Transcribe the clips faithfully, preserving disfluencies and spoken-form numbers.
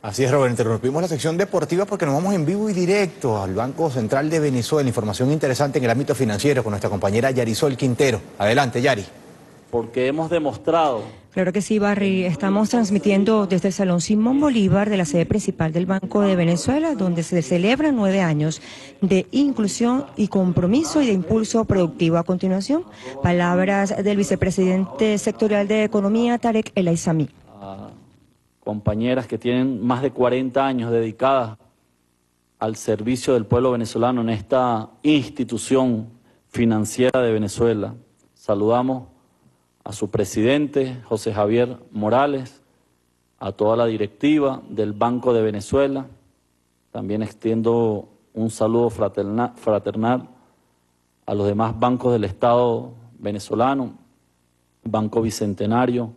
Así es, Robert, interrumpimos la sección deportiva porque nos vamos en vivo y directo al Banco Central de Venezuela. Información interesante en el ámbito financiero con nuestra compañera Yarisol Quintero. Adelante, Yari. Porque hemos demostrado... Claro que sí, Barry. Estamos transmitiendo desde el Salón Simón Bolívar de la sede principal del Banco de Venezuela, donde se celebran nueve años de inclusión y compromiso y de impulso productivo. A continuación, palabras del vicepresidente sectorial de Economía, Tarek El Aizami. Compañeras que tienen más de cuarenta años dedicadas al servicio del pueblo venezolano en esta institución financiera de Venezuela. Saludamos a su presidente, José Javier Morales, a toda la directiva del Banco de Venezuela. También extiendo un saludo fraternal, fraternal a los demás bancos del Estado venezolano, Banco Bicentenario,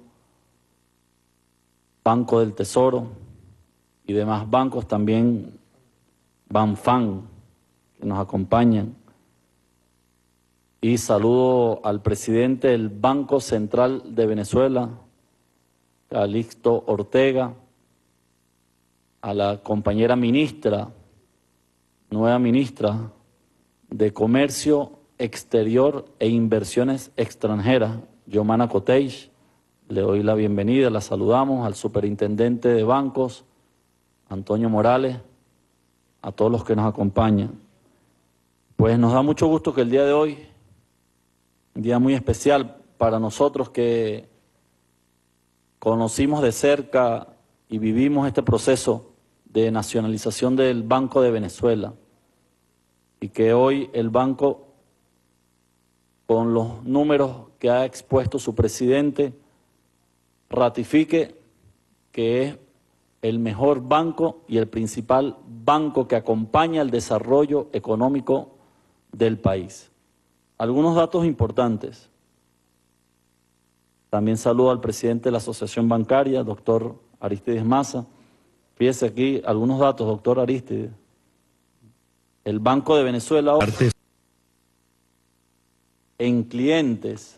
Banco del Tesoro y demás bancos, también Banfan, que nos acompañan. Y saludo al presidente del Banco Central de Venezuela, Calixto Ortega, a la compañera ministra, nueva ministra de Comercio Exterior e Inversiones Extranjeras, Yomana Coteix. Le doy la bienvenida, la saludamos, al superintendente de bancos, Antonio Morales, a todos los que nos acompañan. Pues nos da mucho gusto que el día de hoy, un día muy especial para nosotros que conocimos de cerca y vivimos este proceso de nacionalización del Banco de Venezuela, y que hoy el banco, con los números que ha expuesto su presidente, ratifique que es el mejor banco y el principal banco que acompaña el desarrollo económico del país. Algunos datos importantes. También saludo al presidente de la Asociación Bancaria, doctor Aristides Maza. Fíjese aquí algunos datos, doctor Aristides. El Banco de Venezuela en clientes,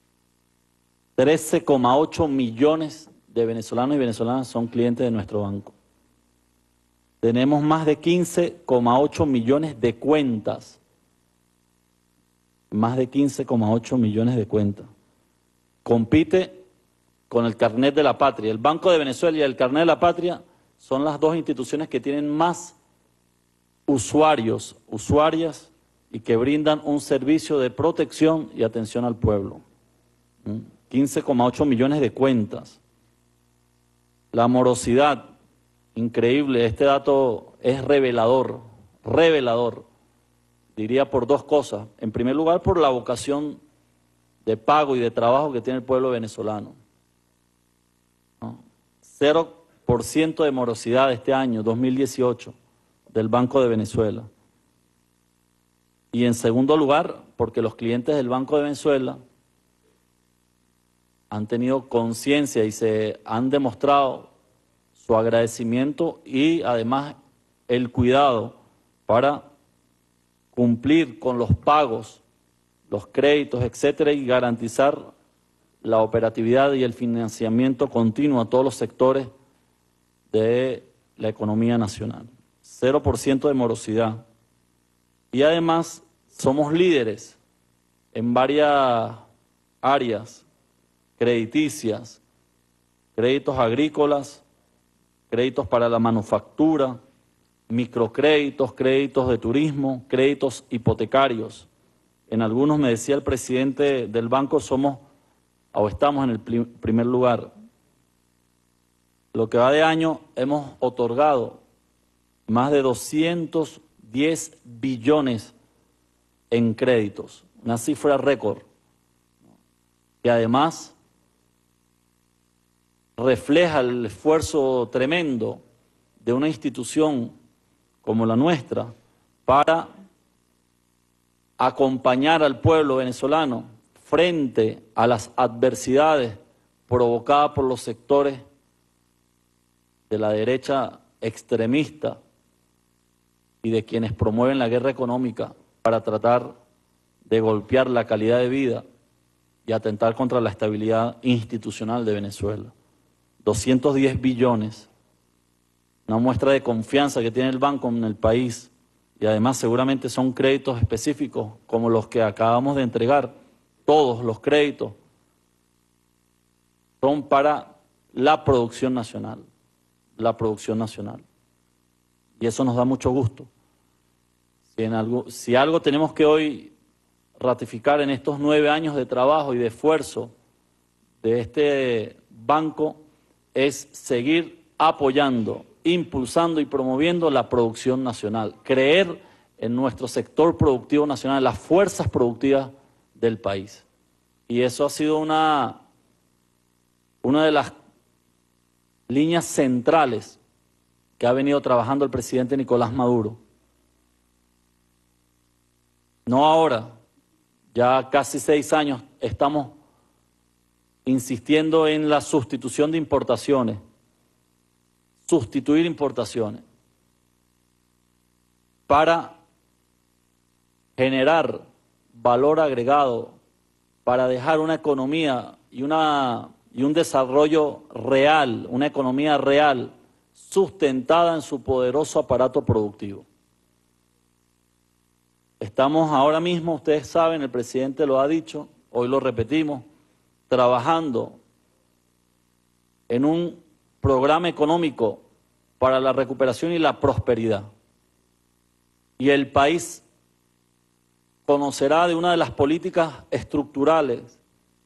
trece coma ocho millones de venezolanos y venezolanas son clientes de nuestro banco. Tenemos más de quince coma ocho millones de cuentas. Más de quince coma ocho millones de cuentas. Compite con el Carnet de la Patria. El Banco de Venezuela y el Carnet de la Patria son las dos instituciones que tienen más usuarios, usuarias, y que brindan un servicio de protección y atención al pueblo. quince coma ocho millones de cuentas. La morosidad, increíble, este dato es revelador, revelador, diría por dos cosas. En primer lugar, por la vocación de pago y de trabajo que tiene el pueblo venezolano. ¿No? cero por ciento de morosidad este año, dos mil dieciocho, del Banco de Venezuela. Y en segundo lugar, porque los clientes del Banco de Venezuela han tenido conciencia y se han demostrado su agradecimiento y además el cuidado para cumplir con los pagos, los créditos, etcétera, y garantizar la operatividad y el financiamiento continuo a todos los sectores de la economía nacional. cero por ciento de morosidad. Y además somos líderes en varias áreas crediticias, créditos agrícolas, créditos para la manufactura, microcréditos, créditos de turismo, créditos hipotecarios. En algunos, me decía el presidente del banco, somos o estamos en el primer lugar. Lo que va de año hemos otorgado más de doscientos diez billones en créditos, una cifra récord, que además refleja el esfuerzo tremendo de una institución como la nuestra para acompañar al pueblo venezolano frente a las adversidades provocadas por los sectores de la derecha extremista y de quienes promueven la guerra económica para tratar de golpear la calidad de vida y atentar contra la estabilidad institucional de Venezuela. doscientos diez billones, una una muestra de confianza que tiene el banco en el país, y además seguramente son créditos específicos como los que acabamos de entregar. Todos los créditos son para la producción nacional, la producción nacional. Y eso nos da mucho gusto. Si, en algo, si algo tenemos que hoy ratificar en estos nueve años de trabajo y de esfuerzo de este banco, es seguir apoyando, impulsando y promoviendo la producción nacional, creer en nuestro sector productivo nacional, las fuerzas productivas del país. Y eso ha sido una, una de las líneas centrales que ha venido trabajando el presidente Nicolás Maduro. No ahora, ya casi seis años estamos insistiendo en la sustitución de importaciones, sustituir importaciones, para generar valor agregado, para dejar una economía y, una, y un desarrollo real, una economía real, sustentada en su poderoso aparato productivo. Estamos ahora mismo, ustedes saben, el presidente lo ha dicho, hoy lo repetimos, trabajando en un programa económico para la recuperación y la prosperidad. Y el país conocerá de una de las políticas estructurales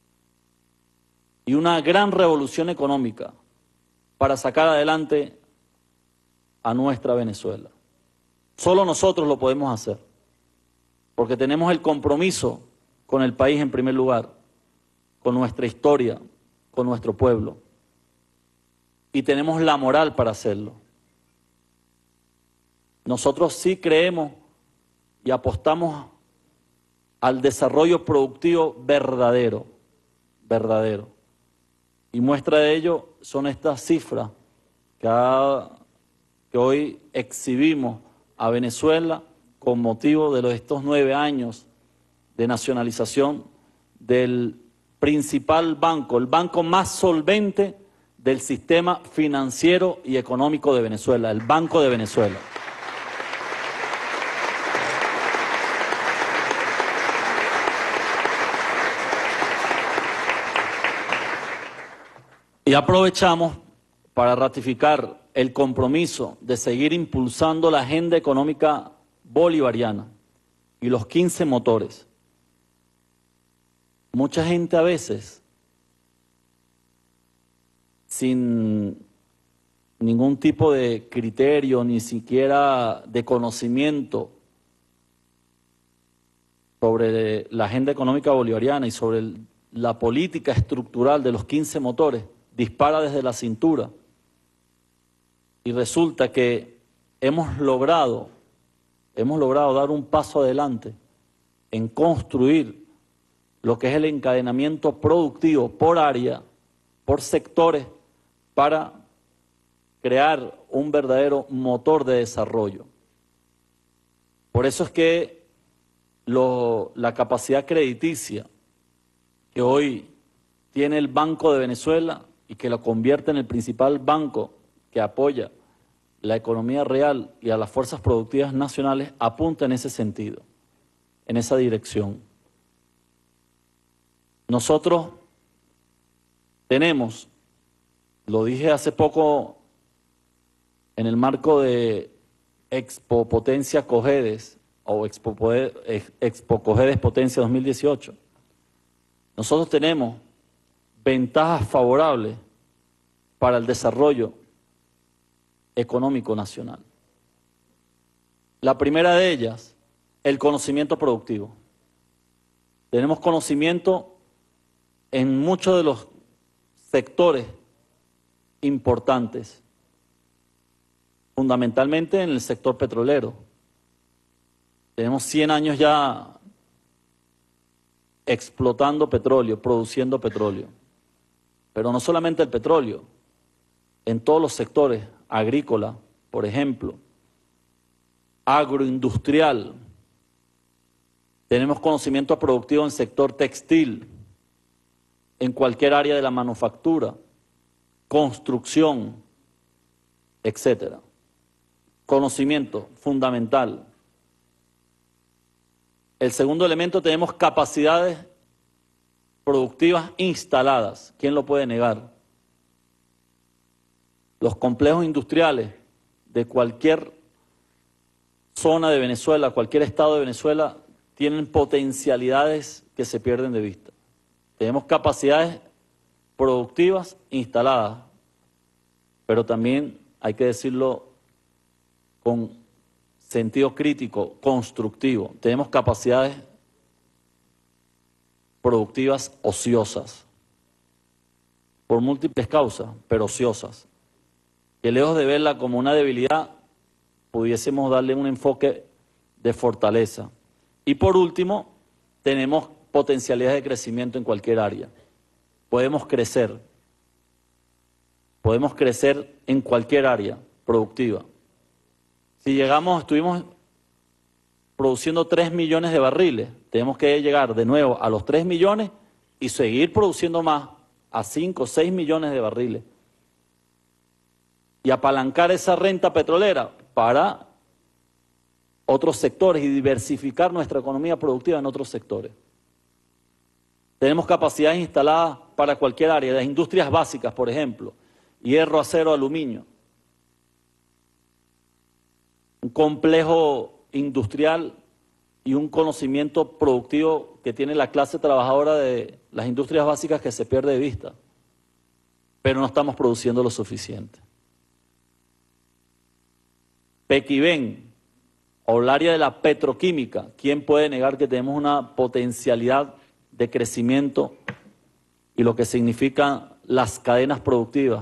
y una gran revolución económica para sacar adelante a nuestra Venezuela. Solo nosotros lo podemos hacer, porque tenemos el compromiso con el país en primer lugar, con nuestra historia, con nuestro pueblo, y tenemos la moral para hacerlo. Nosotros sí creemos y apostamos al desarrollo productivo verdadero, verdadero. Y muestra de ello son estas cifras que, ha, que hoy exhibimos a Venezuela con motivo de los, estos nueve años de nacionalización del principal banco, el banco más solvente del sistema financiero y económico de Venezuela, el Banco de Venezuela. Y aprovechamos para ratificar el compromiso de seguir impulsando la agenda económica bolivariana y los quince motores. Mucha gente a veces, sin ningún tipo de criterio, ni siquiera de conocimiento sobre la agenda económica bolivariana y sobre el, la política estructural de los quince motores, dispara desde la cintura. Y resulta que hemos logrado, hemos logrado dar un paso adelante en construir lo que es el encadenamiento productivo por área, por sectores, para crear un verdadero motor de desarrollo. Por eso es que lo, la capacidad crediticia que hoy tiene el Banco de Venezuela y que lo convierte en el principal banco que apoya la economía real y a las fuerzas productivas nacionales, apunta en ese sentido, en esa dirección. Nosotros tenemos, lo dije hace poco en el marco de Expo Potencia Cojedes o Expo, Expo Cojedes Potencia dos mil dieciocho, nosotros tenemos ventajas favorables para el desarrollo económico nacional. La primera de ellas, el conocimiento productivo. Tenemos conocimiento en muchos de los sectores importantes, fundamentalmente en el sector petrolero. Tenemos cien años ya explotando petróleo, produciendo petróleo. Pero no solamente el petróleo, en todos los sectores, agrícola, por ejemplo, agroindustrial, tenemos conocimiento productivo en el sector textil, en cualquier área de la manufactura, construcción, etcétera. conocimiento, fundamental. El segundo elemento, tenemos capacidades productivas instaladas. ¿Quién lo puede negar? Los complejos industriales de cualquier zona de Venezuela, cualquier estado de Venezuela, tienen potencialidades que se pierden de vista. Tenemos capacidades productivas instaladas, pero también hay que decirlo con sentido crítico, constructivo. Tenemos capacidades productivas ociosas, por múltiples causas, pero ociosas, que lejos de verla como una debilidad, pudiésemos darle un enfoque de fortaleza. Y por último, tenemos potencialidades de crecimiento en cualquier área. Podemos crecer, podemos crecer en cualquier área productiva. Si llegamos, estuvimos produciendo tres millones de barriles, tenemos que llegar de nuevo a los tres millones y seguir produciendo más, a cinco, seis millones de barriles. Y apalancar esa renta petrolera para otros sectores y diversificar nuestra economía productiva en otros sectores. Tenemos capacidades instaladas para cualquier área, las industrias básicas, por ejemplo, hierro, acero, aluminio. Un complejo industrial y un conocimiento productivo que tiene la clase trabajadora de las industrias básicas que se pierde de vista, pero no estamos produciendo lo suficiente. Pequibén, o el área de la petroquímica, ¿quién puede negar que tenemos una potencialidad de crecimiento y lo que significan las cadenas productivas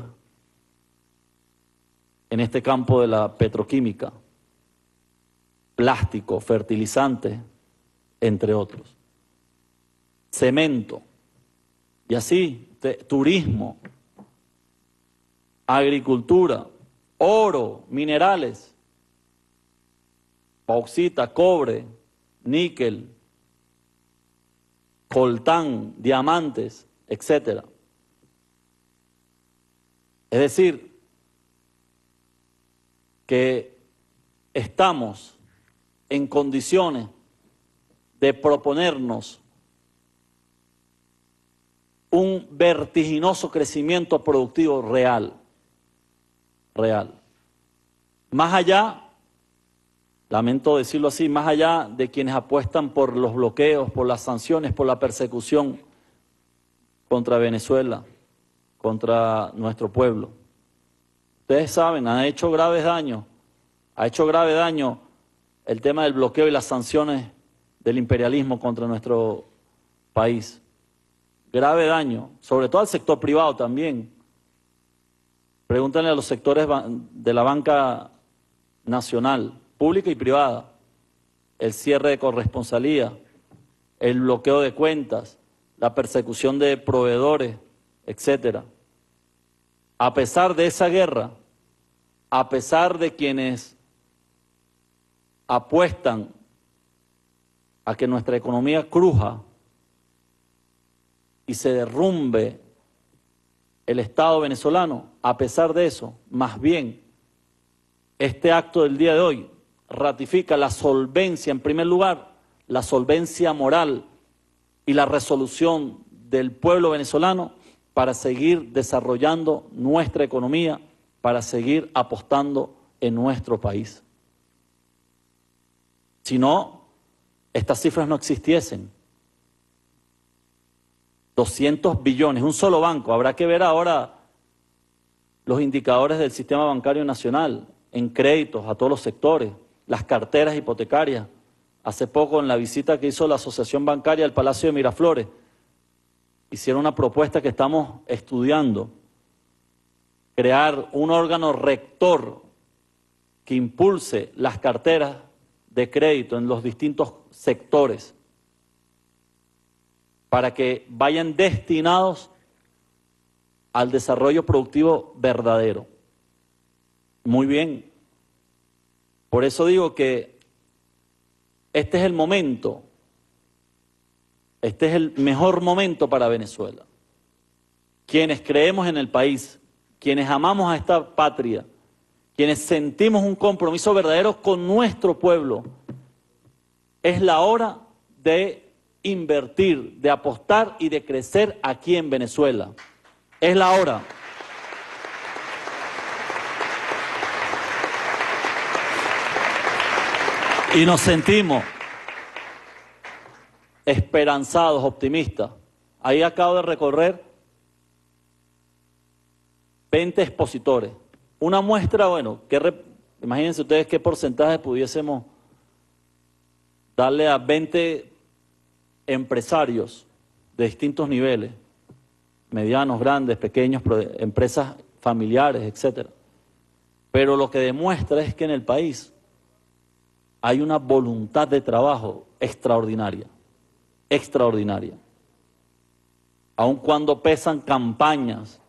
en este campo de la petroquímica? Plástico, fertilizante, entre otros. Cemento, y así, turismo, agricultura, oro, minerales, bauxita, cobre, níquel, coltán, diamantes, etcétera. Es decir, que estamos en condiciones de proponernos un vertiginoso crecimiento productivo real, real. Más allá, lamento decirlo así, más allá de quienes apuestan por los bloqueos, por las sanciones, por la persecución contra Venezuela, contra nuestro pueblo. Ustedes saben, han hecho graves daños, ha hecho grave daño el tema del bloqueo y las sanciones del imperialismo contra nuestro país. Grave daño, sobre todo al sector privado también. Pregúntenle a los sectores de la banca nacional, pública y privada, el cierre de corresponsalía, el bloqueo de cuentas, la persecución de proveedores, etcétera. A pesar de esa guerra, a pesar de quienes apuestan a que nuestra economía cruja y se derrumbe el Estado venezolano, a pesar de eso, más bien, este acto del día de hoy ratifica la solvencia, en primer lugar, la solvencia moral y la resolución del pueblo venezolano para seguir desarrollando nuestra economía, para seguir apostando en nuestro país. Si no, estas cifras no existiesen. doscientos billones, un solo banco. Habrá que ver ahora los indicadores del sistema bancario nacional en créditos a todos los sectores, las carteras hipotecarias. Hace poco, en la visita que hizo la Asociación Bancaria al Palacio de Miraflores, hicieron una propuesta que estamos estudiando, crear un órgano rector que impulse las carteras de crédito en los distintos sectores para que vayan destinados al desarrollo productivo verdadero. Muy bien. Por eso digo que este es el momento, este es el mejor momento para Venezuela. Quienes creemos en el país, quienes amamos a esta patria, quienes sentimos un compromiso verdadero con nuestro pueblo, es la hora de invertir, de apostar y de crecer aquí en Venezuela. Es la hora. Y nos sentimos esperanzados, optimistas. Ahí acabo de recorrer veinte expositores. Una muestra, bueno, que re, imagínense ustedes qué porcentaje pudiésemos darle a veinte empresarios de distintos niveles, medianos, grandes, pequeños, empresas familiares, etcétera. Pero lo que demuestra es que en el país hay una voluntad de trabajo extraordinaria, extraordinaria. Aun cuando pesan campañas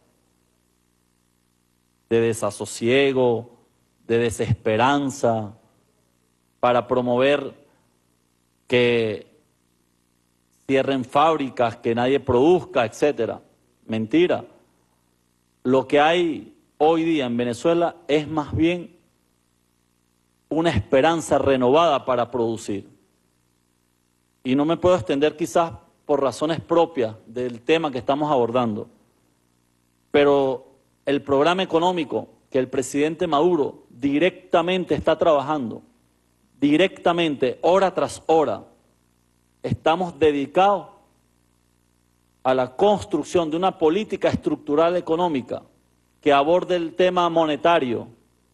de desasosiego, de desesperanza, para promover que cierren fábricas, que nadie produzca, etcétera. Mentira. Lo que hay hoy día en Venezuela es más bien una esperanza renovada para producir. Y no me puedo extender quizás por razones propias del tema que estamos abordando, pero el programa económico que el presidente Maduro directamente está trabajando, directamente, hora tras hora, estamos dedicados a la construcción de una política estructural económica que aborde el tema monetario,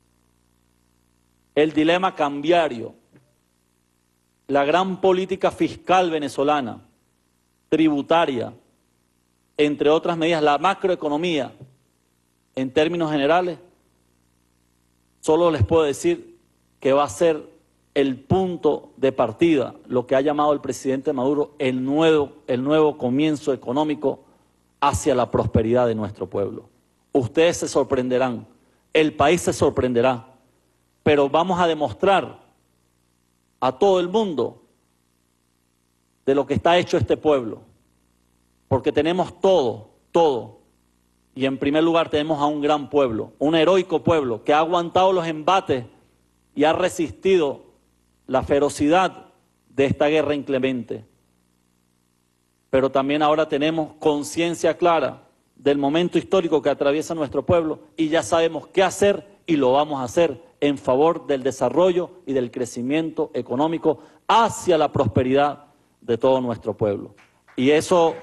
el dilema cambiario, la gran política fiscal venezolana, tributaria, entre otras medidas, la macroeconomía. En términos generales, solo les puedo decir que va a ser el punto de partida, lo que ha llamado el presidente Maduro el nuevo, el nuevo comienzo económico hacia la prosperidad de nuestro pueblo. Ustedes se sorprenderán, el país se sorprenderá, pero vamos a demostrar a todo el mundo de lo que está hecho este pueblo, porque tenemos todo, todo. Y en primer lugar tenemos a un gran pueblo, un heroico pueblo que ha aguantado los embates y ha resistido la ferocidad de esta guerra inclemente. Pero también ahora tenemos conciencia clara del momento histórico que atraviesa nuestro pueblo y ya sabemos qué hacer y lo vamos a hacer en favor del desarrollo y del crecimiento económico hacia la prosperidad de todo nuestro pueblo. Y eso...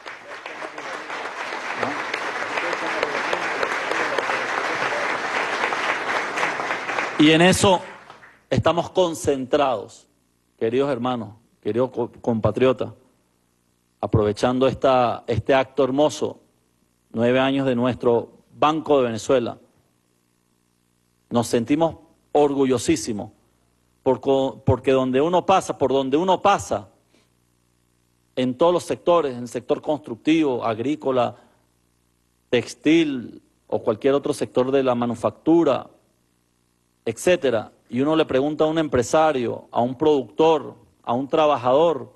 Y en eso estamos concentrados, queridos hermanos, queridos compatriotas, aprovechando esta, este acto hermoso, nueve años de nuestro Banco de Venezuela. Nos sentimos orgullosísimos, porque, porque donde uno pasa, por donde uno pasa, en todos los sectores, en el sector constructivo, agrícola, textil o cualquier otro sector de la manufactura, etcétera, y uno le pregunta a un empresario, a un productor, a un trabajador,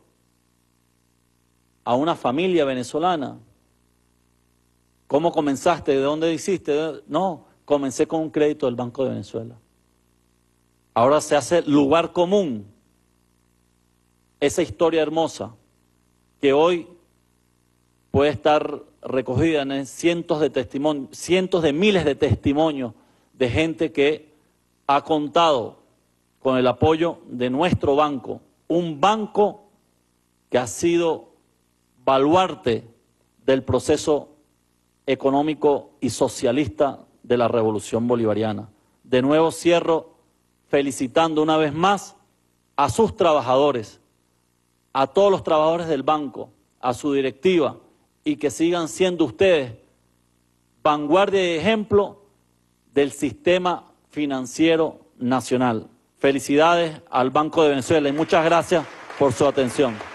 a una familia venezolana, ¿cómo comenzaste? ¿De dónde hiciste? No, comencé con un crédito del Banco de Venezuela. Ahora se hace lugar común esa historia hermosa que hoy puede estar recogida en cientos de testimonios, cientos de miles de testimonios de gente que ha contado con el apoyo de nuestro banco, un banco que ha sido baluarte del proceso económico y socialista de la Revolución Bolivariana. De nuevo cierro felicitando una vez más a sus trabajadores, a todos los trabajadores del banco, a su directiva, y que sigan siendo ustedes vanguardia y ejemplo del sistema financiero nacional. Felicidades al Banco de Venezuela y muchas gracias por su atención.